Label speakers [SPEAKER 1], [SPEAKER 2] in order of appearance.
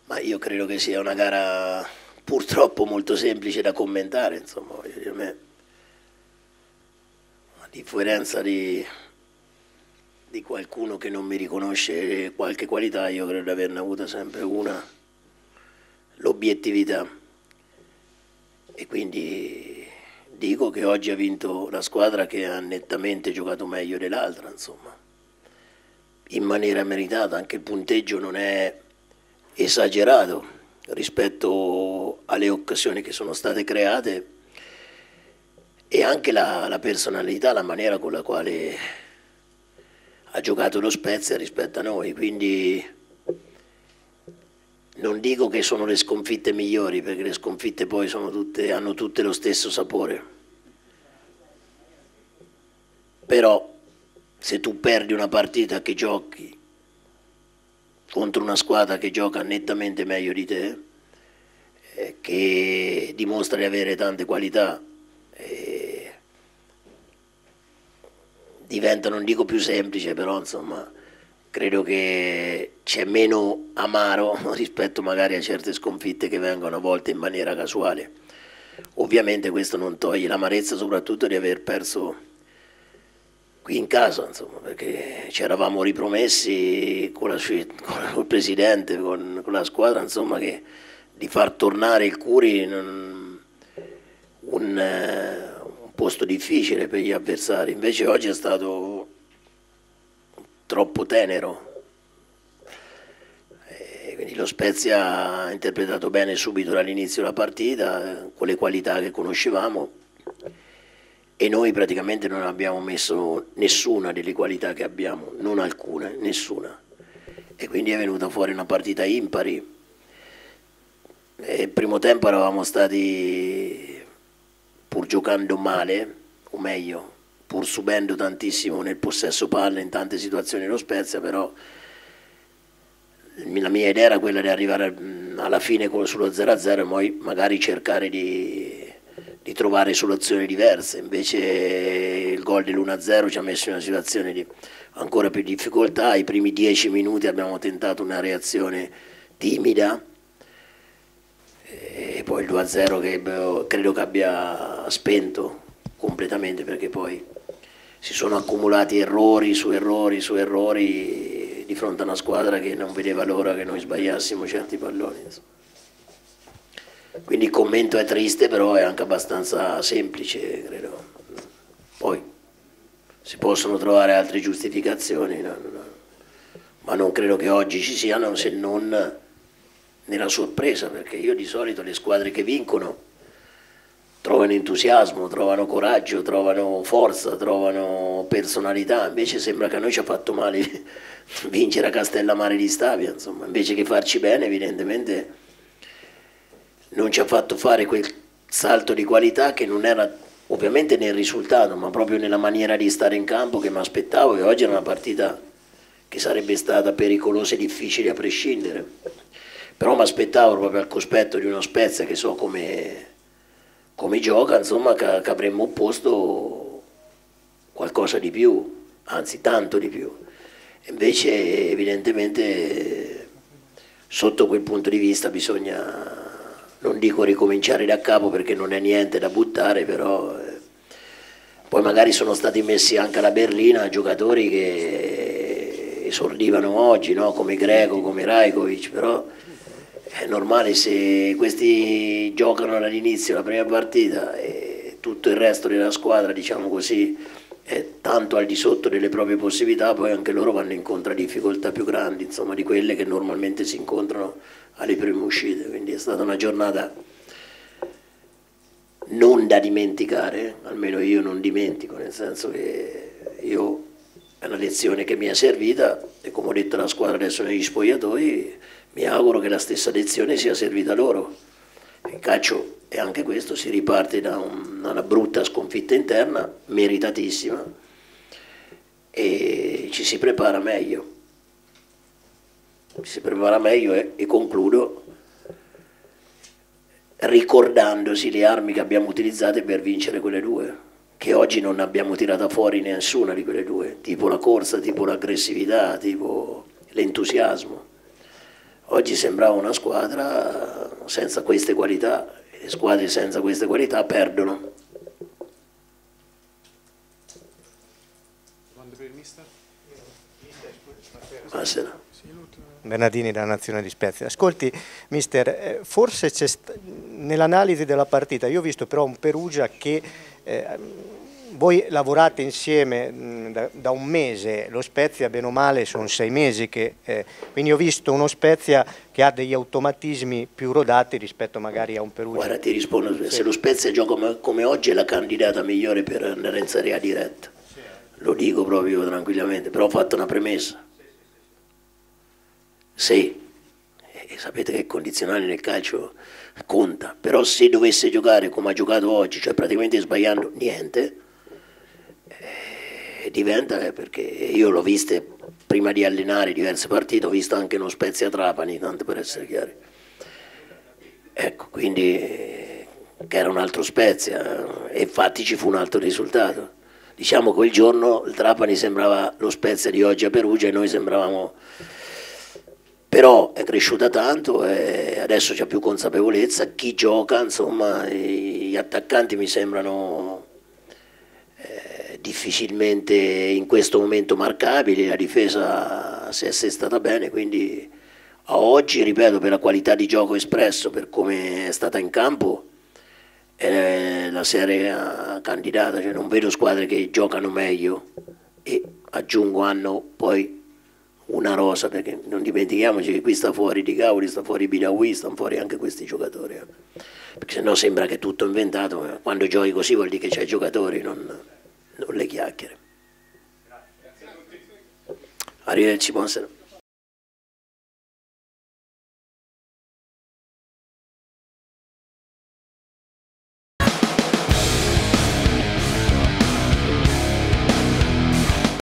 [SPEAKER 1] Ma io credo che sia una gara purtroppo molto semplice da commentare, insomma, voglio dire, a me, a differenza di qualcuno che non mi riconosce qualche qualità, io credo di averne avuta sempre una, l'obiettività. E quindi dico che oggi ha vinto la squadra che ha nettamente giocato meglio dell'altra, insomma, in maniera meritata, anche il punteggio non è esagerato rispetto alle occasioni che sono state create e anche la personalità, la maniera con la quale ha giocato lo Spezia rispetto a noi, quindi non dico che sono le sconfitte migliori, perché le sconfitte poi hanno tutte lo stesso sapore, però se tu perdi una partita che giochi contro una squadra che gioca nettamente meglio di te, che dimostra di avere tante qualità, diventa, non dico più semplice, però insomma credo che c'è meno amaro rispetto magari a certe sconfitte che vengono a volte in maniera casuale. Ovviamente questo non toglie l'amarezza soprattutto di aver perso qui in casa, insomma, perché ci eravamo ripromessi con il presidente, con la squadra, insomma, di far tornare il Curi in un posto difficile per gli avversari. Invece oggi è stato troppo tenero. Quindi lo Spezia ha interpretato bene subito dall'inizio della partita, con le qualità che conoscevamo, e noi praticamente non abbiamo messo nessuna delle qualità che abbiamo, non alcuna, nessuna. E quindi è venuta fuori una partita impari. E il primo tempo eravamo stati, pur giocando male, o meglio, pur subendo tantissimo nel possesso palla in tante situazioni lo Spezia, però la mia idea era quella di arrivare alla fine sullo 0-0 e poi magari cercare di trovare soluzioni diverse. Invece il gol dell'1-0 ci ha messo in una situazione di ancora più difficoltà. I primi 10 minuti abbiamo tentato una reazione timida e poi il 2-0 che credo che abbia spento completamente, perché poi si sono accumulati errori su errori su errori di fronte a una squadra che non vedeva l'ora che noi sbagliassimo certi palloni, insomma. Quindi il commento è triste, però è anche abbastanza semplice, credo. Poi si possono trovare altre giustificazioni, ma non credo che oggi ci siano, se non nella sorpresa, perché io di solito le squadre che vincono trovano entusiasmo, trovano coraggio, trovano forza, trovano personalità. Invece sembra che a noi ci ha fatto male vincere a Castellammare di Stabia, insomma, invece che farci bene, evidentemente non ci ha fatto fare quel salto di qualità che non era ovviamente nel risultato, ma proprio nella maniera di stare in campo, che mi aspettavo, e oggi era una partita che sarebbe stata pericolosa e difficile a prescindere. Però mi aspettavo proprio al cospetto di uno Spezia che so come gioca, insomma, che avremmo opposto qualcosa di più, anzi tanto di più. Invece evidentemente sotto quel punto di vista bisogna, non dico ricominciare da capo perché non è niente da buttare, però poi magari sono stati messi anche alla berlina giocatori che esordivano oggi, no? Come Greco, come Rajkovic, però è normale, se questi giocano dall'inizio la prima partita e tutto il resto della squadra, diciamo così, è tanto al di sotto delle proprie possibilità, poi anche loro vanno incontro a difficoltà più grandi, insomma, di quelle che normalmente si incontrano alle prime uscite. Quindi è stata una giornata non da dimenticare, almeno io non dimentico, nel senso che io è una lezione che mi è servita e, come ho detto alla squadra adesso negli spogliatoi, mi auguro che la stessa lezione sia servita loro. Il calcio è anche questo, si riparte da una brutta sconfitta interna, meritatissima, e ci si prepara meglio. Ci si prepara meglio e concludo ricordandosi le armi che abbiamo utilizzate per vincere quelle due, che oggi non abbiamo tirata fuori nessuna di quelle due, tipo la corsa, tipo l'aggressività, tipo l'entusiasmo. Oggi sembrava una squadra senza queste qualità, e le squadre senza queste qualità perdono.
[SPEAKER 2] Domande per il mister?
[SPEAKER 1] Buonasera.
[SPEAKER 3] Bernardini dalla Nazione di Spezia. Ascolti, mister, forse nell'analisi della partita, io ho visto però un Perugia che voi lavorate insieme da un mese, lo Spezia bene o male sono 6 mesi, quindi ho visto uno Spezia che ha degli automatismi più rodati rispetto magari a un Perugia.
[SPEAKER 1] Guarda, ti rispondo, sì. Se lo Spezia gioca come oggi è la candidata migliore per andare in Serie A diretta, lo dico proprio tranquillamente, però ho fatto una premessa. Sì, e sapete che condizionale nel calcio conta, però se dovesse giocare come ha giocato oggi, cioè praticamente sbagliando niente, diventa, perché io l'ho viste prima di allenare diverse partite, ho visto anche uno Spezia Trapani, tanto per essere chiari. Ecco, quindi che era un altro Spezia, e infatti ci fu un altro risultato. Diciamo quel giorno il Trapani sembrava lo Spezia di oggi a Perugia e noi sembravamo... Però è cresciuta tanto e adesso c'è più consapevolezza, chi gioca, insomma, gli attaccanti mi sembrano difficilmente in questo momento marcabili, la difesa si è assestata bene, quindi a oggi, ripeto, per la qualità di gioco espresso, per come è stata in campo, è la Serie A candidata, cioè non vedo squadre che giocano meglio e aggiungo hanno poi una rosa, perché non dimentichiamoci che qui sta fuori Di Caoli, sta fuori Binaui, stanno fuori anche questi giocatori, perché sennò sembra che è tutto inventato, quando giochi così vuol dire che c'hai giocatori, non le chiacchiere. Arrivederci, buonasera.